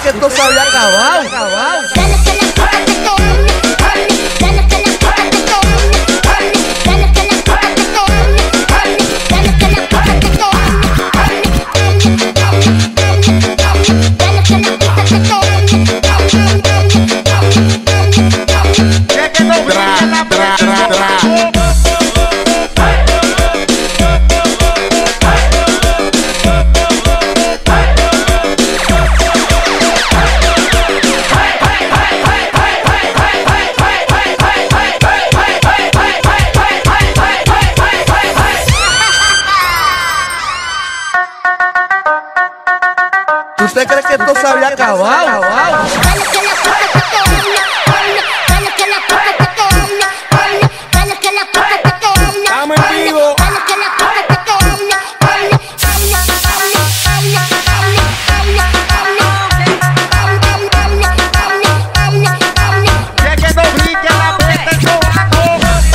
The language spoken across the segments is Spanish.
que esto se había acabado? ¿Usted cree que esto se había acabado? Estamos en vivo. Que no brinque la puerta el sobaco.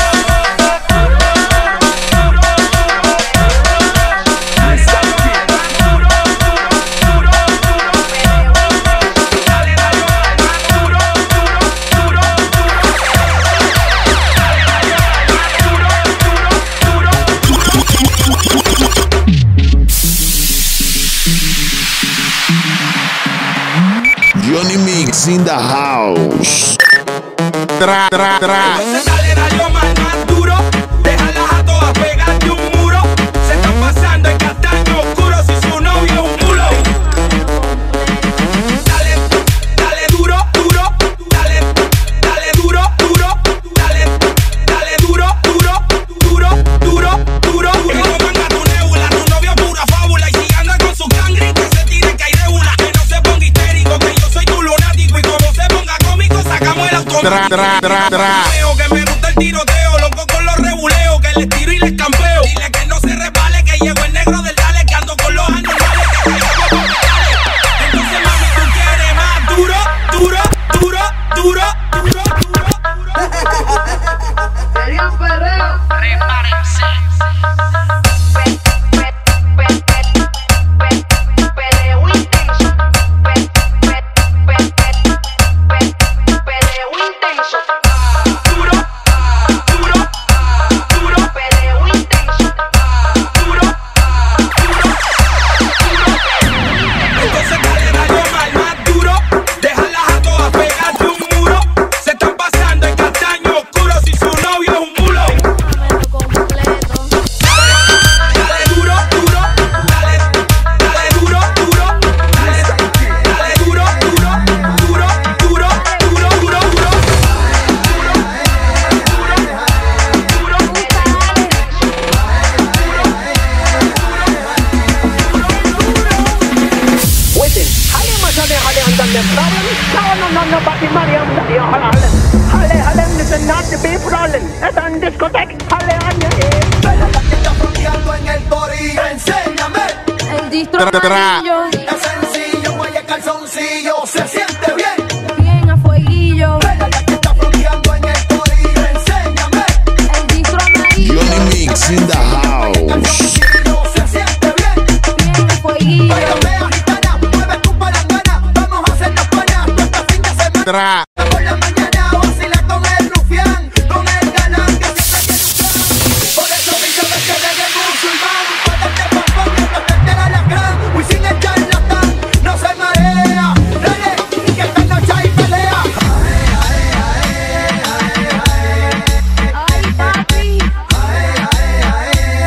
Johnny Mix in the house. Dale, dale, más duro. Déjalas a todas pegadas de un muro. Se están pasando en castaño oscuro si su novio es un mulo. Dale, dale duro, duro. Dale, dale duro, duro. Dale, dale duro, duro. Duro, duro, duro. Que no manga tu nebula, tu novio es pura fábula. Y si anda con su cangri, que se tire que hay de una. Que no se ponga histérico, que yo soy tu lunático. Y como se ponga cómico, sacamos el automático. Que me gusta el tiroteo, loco con los rebuleos, que les tiro y les campeo. Dile que no se resbale, que llegó el negro del dale, que ando con los anormales, que caigamos con metales. Entonces mami, tú quieres más duro, duro, duro, duro, duro, duro. Sería un perreo. Prepárense. Perreo intenso. Perreo intenso. Duro, duro, duro, Perreo intenso. duro, duro, duro. Entonces dale más duro. Déjalas a todas pegadas de un muro. Se están pasando en castaño oscuro si su novio es un mulo. Dale duro, duro, dale, dale duro, duro, dale, dale duro, duro, duro, duro, duro, duro, duro. Listen, Halle must have Halle and done them problem. No, nobody Mariam, Halle, listen, not the beef rolling. It's on discotheque, Halle on your head. Está fronteando en el corillo, enséñame. El distro amarillo, Es sencillo, guaya calzoncillo, se siente bien. bien a fueguillo. Está fronteando en el corillo, enséñame. El distro amarillo, Johnny Mix in the house. Calzoncillo, se siente bien. bien a fueguillo. Bailame gitana, mueve tu palangana. Vamos a hacernos panas, tú este fin de semana. Por la mañana vacila con el rufián, con el galán que siempre tiene un plan. Por eso dice que eres musulmán. Para darte papón y tocarte el alacrán. Wisin el charlatán, no se marea. Dale, que esta noche hay pelea. Ay, papi,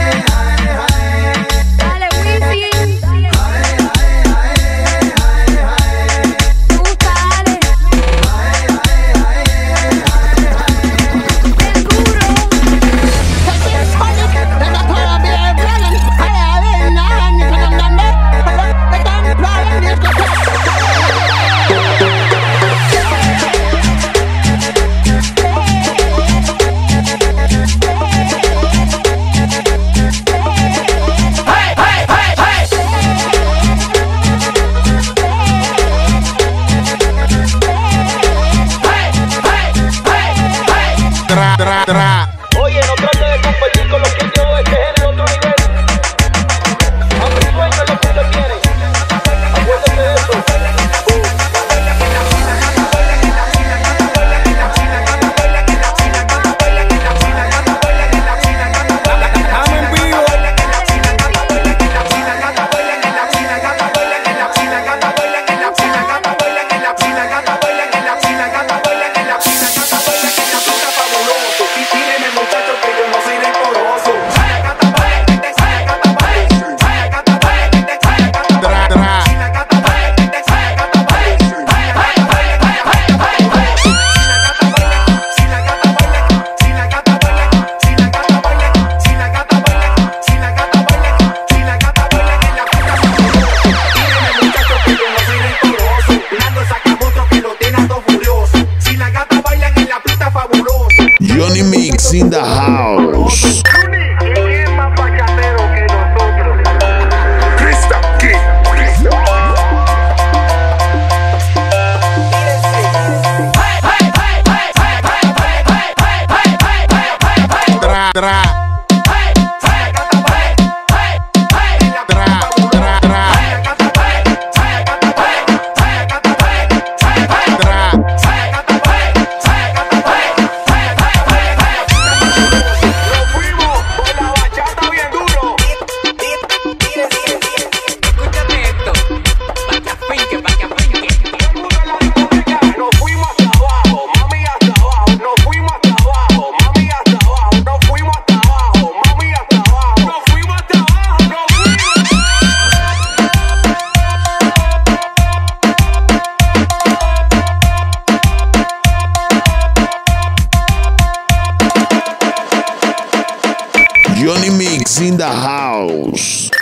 Mix in the house. ¿Quién más bachatero que nosotros? Crystal Kid. Johnny Mix in the house.